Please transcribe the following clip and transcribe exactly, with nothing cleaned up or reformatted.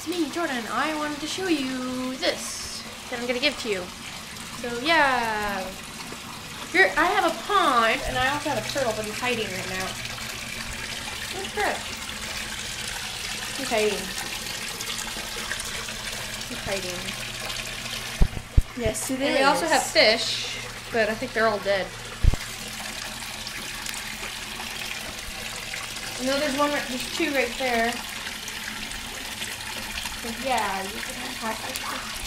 it's me, Jordan. I wanted to show you this that I'm gonna give to you. So yeah, here I have a pond, and I also have a turtle, but he's hiding right now. Where's Chris? He's hiding. He's hiding. Yes, it and is. we also have fish, but I think they're all dead. I know there's one, right, there's two right there. So yeah, you can have